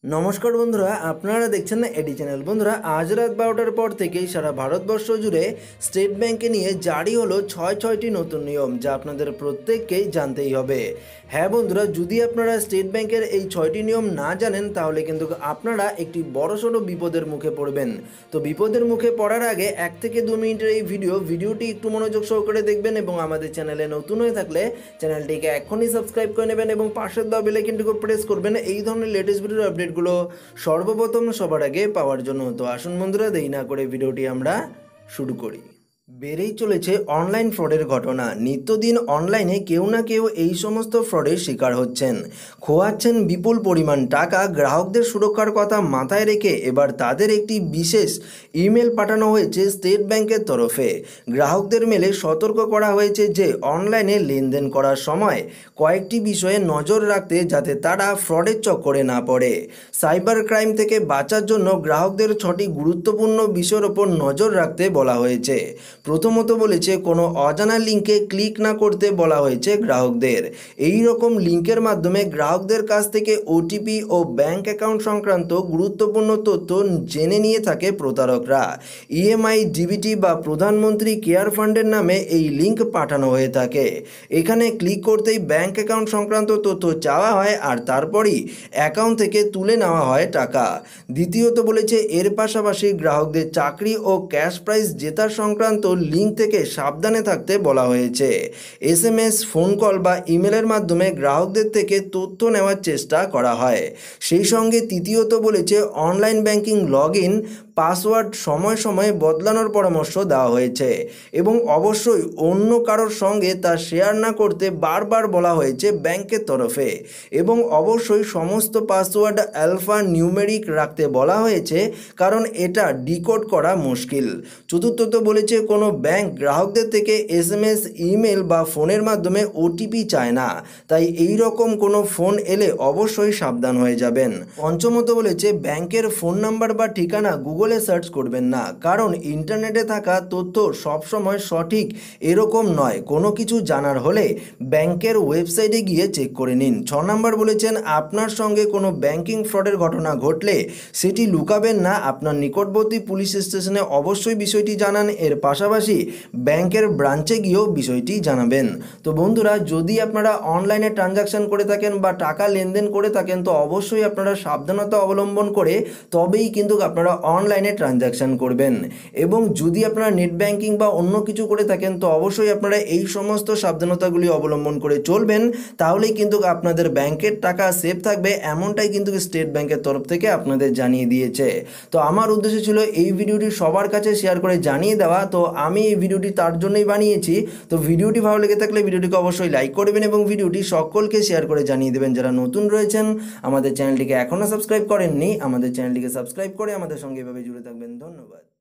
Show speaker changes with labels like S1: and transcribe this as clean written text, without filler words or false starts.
S1: নমস্কার বন্ধুরা, আপনারা দেখছেন না এডি চ্যানেল। বন্ধুরা, আজ রাত 12টার পর থেকেই সারা ভারতবর্ষ জুড়ে স্টেট ব্যাংকে নিয়ে জারি হলো ছয়টি নতুন নিয়ম, যা আপনাদের প্রত্যেককেই জানতেই হবে। হ্যাঁ বন্ধুরা, যদি আপনারা স্টেট ব্যাংকের এই 6টি নিয়ম না জানেন তাহলে কিন্তু আপনারা একটি বড়সড় বিপদের মুখে পড়বেন। তো বিপদের মুখে পড়ার আগে 1 থেকে 2 মিনিটের এই ভিডিওটি একটু মনোযোগ সহকারে দেখবেন এবং আমাদের চ্যানেলে নতুন হয়ে থাকলে চ্যানেলটিকে এখনই সাবস্ক্রাইব করে নেবেন এবং পাশের দেওয়া বেল আইকনটিকে প্রেস করবেন এই ধরনের লেটেস্ট ভিডিওর আপডেটগুলো সর্বপ্রথম সবার আগে পাওয়ার জন্য। তো আসুন বন্ধুরা, দেরি না করে ভিডিওটি আমরা শুরু করি। বেড়েই চলেছে অনলাইন ফ্রডের ঘটনা। নিত্যদিন অনলাইনে কেউ না কেউ এই সমস্ত ফ্রডের শিকার হচ্ছেন, খোয়াচ্ছেন বিপুল পরিমাণ টাকা। গ্রাহকদের সুরক্ষার কথা মাথায় রেখে এবার তাদের একটি বিশেষ ইমেল পাঠানো হয়েছে স্টেট ব্যাংকের তরফে। গ্রাহকদের মেলে সতর্ক করা হয়েছে যে অনলাইনে লেনদেন করার সময় কয়েকটি বিষয়ে নজর রাখতে, যাতে তারা ফ্রডের চক্করে না পড়ে। সাইবার ক্রাইম থেকে বাঁচার জন্য গ্রাহকদের 6টি গুরুত্বপূর্ণ বিষয়ের ওপর নজর রাখতে বলা হয়েছে। প্রথমত বলেছে, কোনো অজানা লিঙ্কে ক্লিক না করতে বলা হয়েছে গ্রাহকদের। এই রকম লিঙ্কের মাধ্যমে গ্রাহকদের কাছ থেকে ওটিপি ও ব্যাংক অ্যাকাউন্ট সংক্রান্ত গুরুত্বপূর্ণ তথ্য জেনে নিয়ে থাকে প্রতারকরা। ইএমআই, ডিবিটি বা প্রধানমন্ত্রী কেয়ার ফান্ডের নামে এই লিঙ্ক পাঠানো হয়ে থাকে। এখানে ক্লিক করতেই ব্যাংক অ্যাকাউন্ট সংক্রান্ত তথ্য চাওয়া হয় আর তারপরই অ্যাকাউন্ট থেকে তুলে নেওয়া হয় টাকা। দ্বিতীয়ত বলেছে, এর পাশাপাশি গ্রাহকদের চাকরি ও ক্যাশ প্রাইজ জেতার সংক্রান্ত লিঙ্ক থেকে সাবধানে থাকতে বলা হয়েছে। এসএমএস, ফোন কল বা ইমেলের মাধ্যমে গ্রাহকদের থেকে তথ্য নেওয়ার চেষ্টা করা হয়। সেই সঙ্গে তৃতীয়ত বলেছে, অনলাইন ব্যাংকিং লগইন পাসওয়ার্ড সময় সময়ে বদলানোর পরামর্শ দেওয়া হয়েছে এবং অবশ্যই অন্য কারোর সঙ্গে তা শেয়ার না করতে বারবার বলা হয়েছে ব্যাংকের তরফে। এবং অবশ্যই সমস্ত পাসওয়ার্ড অ্যালফা নিউমেরিক রাখতে বলা হয়েছে, কারণ এটা ডিকোড করা মুশকিল। চতুর্থত বলেছে, কোনো ব্যাংক গ্রাহকদের থেকে এসএমএস, ইমেল বা ফোনের মাধ্যমে ওটিপি চায় না, তাই এই রকম কোনো ফোন এলে অবশ্যই সাবধান হয়ে যাবেন। পঞ্চমত বলেছে, ব্যাংকের ফোন নাম্বার বা ঠিকানা গুগলে সার্চ করবেন না, কারণ ইন্টারনেটে থাকা তথ্য সবসময় সঠিক এরকম নয়। কোনো কিছু জানার হলে ব্যাংকের ওয়েবসাইটে গিয়ে চেক করে নিন। 6 নম্বর বলেছেন, আপনার সঙ্গে কোনো ব্যাংকিং ফ্রডের ঘটনা ঘটলে সেটি লুকাবেন না, আপনার নিকটবর্তী পুলিশ স্টেশনে অবশ্যই বিষয়টি জানান। এর পাশাপাশি ব্যাংকের ব্রাঞ্চে গিয়েও বিষয়টি জানাবেন। তো বন্ধুরা, যদি আপনারা অনলাইনে ট্রানজাকশন করে থাকেন বা টাকা লেনদেন করে থাকেন, তো অবশ্যই আপনারা সাবধানতা অবলম্বন করে তবেই কিন্তু আপনারা অনলাইনে ট্রানজাকশন করবেন। এবং যদি আপনারা নেট ব্যাংকিং বা অন্য কিছু করে থাকেন, তো অবশ্যই আপনারা এই সমস্ত সাবধানতাগুলি অবলম্বন করে চলবেন, তাহলেই কিন্তু আপনাদের ব্যাংকের টাকা সেফ থাকবে। এমনটাই কিন্তু স্টেট ব্যাংকের তরফ থেকে আপনাদের জানিয়ে দিয়েছে। তো আমার উদ্দেশ্য ছিল এই ভিডিওটি সবার কাছে শেয়ার করে জানিয়ে দেওয়া। তো আমি এই ভিডিওটি তার জন্যই বানিয়েছি। তো ভিডিওটি ভালো লেগে থাকলে ভিডিওটিকে অবশ্যই লাইক করবেন এবং ভিডিওটি সকলকে শেয়ার করে জানিয়ে দেবেন। যারা নতুন রয়েছেন, আমাদের চ্যানেলটিকে এখনও সাবস্ক্রাইব করেননি, আমাদের চ্যানেলটিকে সাবস্ক্রাইব করে আমাদের সঙ্গে এভাবে জুড়ে থাকবেন। ধন্যবাদ।